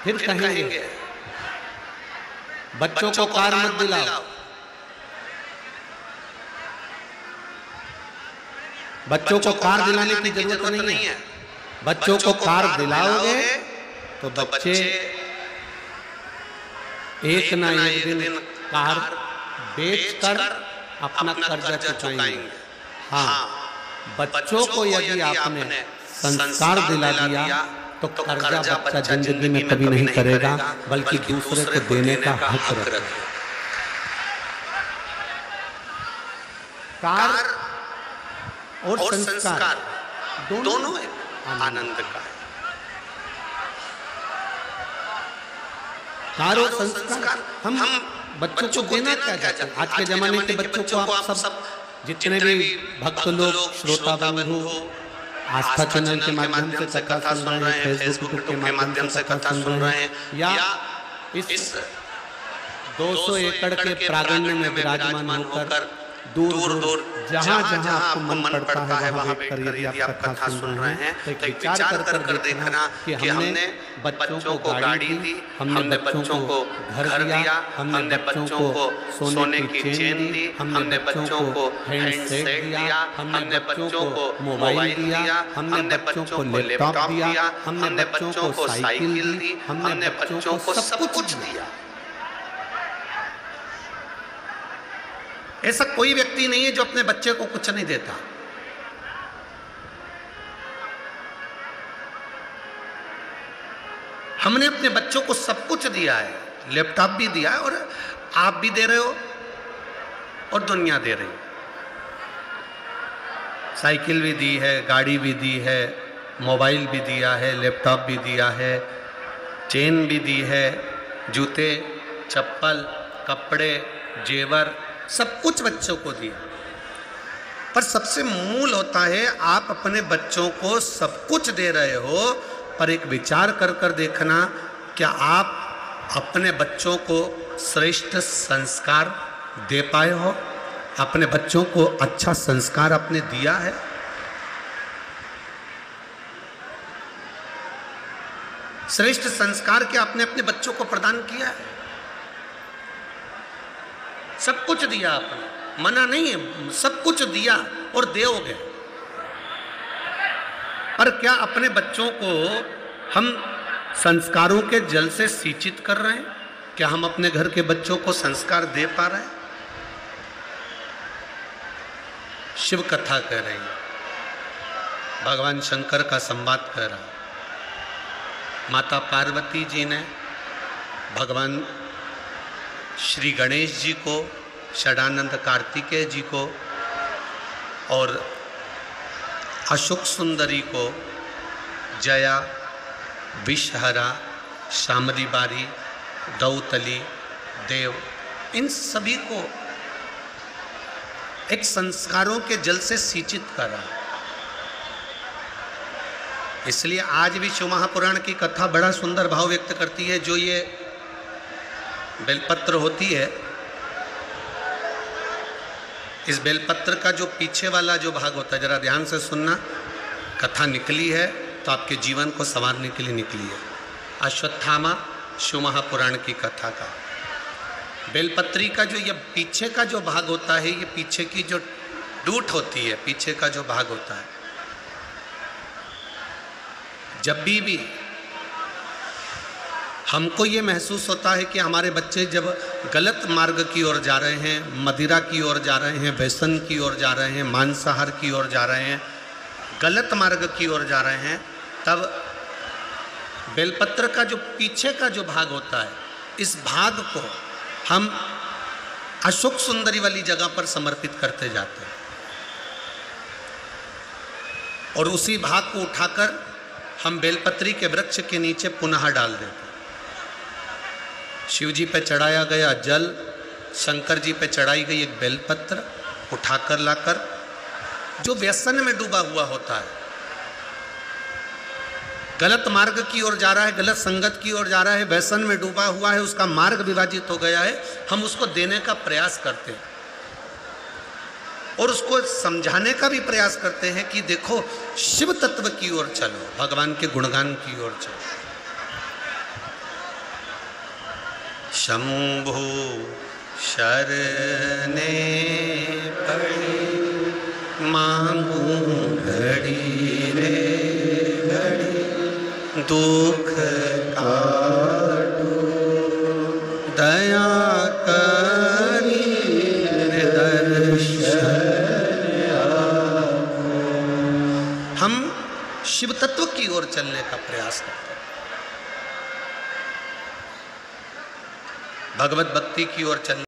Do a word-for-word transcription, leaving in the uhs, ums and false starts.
फिर कहेंगे बच्चों को कार मत दिलाओ, बच्चों को कार दिलाने की जरूरत नहीं है। बच्चों को कार दिलाओगे तो बच्चे एक ना एक दिन कार बेचकर अपना कर्जा चुकाएंगे। हाँ, बच्चों को यदि आपने संस्कार दिला दिया तो कर्जा बच्चा जिंदगी में कभी नहीं करेगा, बल्कि दूसरे को देने का हक रखेगा। कार और संस्कार दोनों आनंद का है। कार और संस्कार हम बच्चों को देना क्या चाहते हैं? आज के जमाने के बच्चों को आप सब जितने भी भक्त लोग, श्रोता बंधु आस्था चैनल के माध्यम से कथा सुन रहे हैं, फेसबुक के माध्यम से कथा सुन रहे हैं, या इस दो सौ एकड़ के प्रांगण में विराजमान होकर दूर दूर जहाँ जहाँ आपको मन पड़ता है वहाँ बैठकर यदि आप कथा सुन रहे हैं तो एक विचार कर कर देखना कि हमने बच्चों को गाड़ी दी, हमने बच्चों को घर दिया, हमने बच्चों को सोने की चेन दी, हमने बच्चों को हैंडसेट दिया, हमने बच्चों को मोबाइल दिया, हमने बच्चों को लैपटॉप दिया, हमने बच्चों को साइकिल दी, हमने बच्चों को सब कुछ दिया। ऐसा कोई व्यक्ति नहीं है जो अपने बच्चे को कुछ नहीं देता। हमने अपने बच्चों को सब कुछ दिया है, लैपटॉप भी दिया है, और आप भी दे रहे हो और दुनिया दे रही है। साइकिल भी दी है, गाड़ी भी दी है, मोबाइल भी दिया है, लैपटॉप भी दिया है, चेन भी दी है, जूते, चप्पल, कपड़े, जेवर, सब कुछ बच्चों को दिया। पर सबसे मूल होता है आप अपने बच्चों को सब कुछ दे रहे हो, पर एक विचार कर कर देखना क्या आप अपने बच्चों को श्रेष्ठ संस्कार दे पाए हो? अपने बच्चों को अच्छा संस्कार आपने दिया है? श्रेष्ठ संस्कार क्या आपने अपने बच्चों को प्रदान किया है? सब कुछ दिया आपने, मना नहीं है, सब कुछ दिया और दोगे। पर क्या अपने बच्चों को हम संस्कारों के जल से सिंचित कर रहे हैं? क्या हम अपने घर के बच्चों को संस्कार दे पा रहे हैं? शिव कथा कह रही है, भगवान शंकर का संवाद कह रहा है। माता पार्वती जी ने भगवान श्री गणेश जी को, षडानंद कार्तिकेय जी को और अशोक सुंदरी को जया, विषहरा, शामरी बारी, दौतली, देव, इन सभी को एक संस्कारों के जल से सिंचित करा। इसलिए आज भी शिव महापुराण की कथा बड़ा सुंदर भाव व्यक्त करती है। जो ये बेलपत्र होती है, इस बेलपत्र का जो पीछे वाला जो भाग होता है, जरा ध्यान से सुनना, कथा निकली है तो आपके जीवन को संवारने के लिए निकली है। अश्वत्थामा शिव महापुराण की कथा का बेलपत्री का जो ये पीछे का जो भाग होता है, ये पीछे की जो डूट होती है, पीछे का जो भाग होता है, जब भी भी हमको ये महसूस होता है कि हमारे बच्चे जब गलत मार्ग की ओर जा रहे हैं, मदिरा की ओर जा रहे हैं, व्यसन की ओर जा रहे हैं, मांसाहार की ओर जा रहे हैं, गलत मार्ग की ओर जा रहे हैं, तब बेलपत्र का जो पीछे का जो भाग होता है, इस भाग को हम अशोक सुंदरी वाली जगह पर समर्पित करते जाते हैं और उसी भाग को उठाकर हम बेलपत्री के वृक्ष के नीचे पुनः डाल देते हैं। शिव जी पे चढ़ाया गया जल, शंकर जी पे चढ़ाई गई एक बेलपत्र उठाकर लाकर, जो व्यसन में डूबा हुआ होता है, गलत मार्ग की ओर जा रहा है, गलत संगत की ओर जा रहा है, व्यसन में डूबा हुआ है, उसका मार्ग विभाजित हो गया है, हम उसको देने का प्रयास करते हैं और उसको समझाने का भी प्रयास करते हैं कि देखो शिव तत्व की ओर चलो, भगवान के गुणगान की ओर चलो। शंभु शरणे पड़े मांगू घड़ी रे घड़ी दुख काटो दया करी दर्शन। हम शिव तत्व की ओर चलने का प्रयास करते हैं, भगवत भक्ति की ओर चलने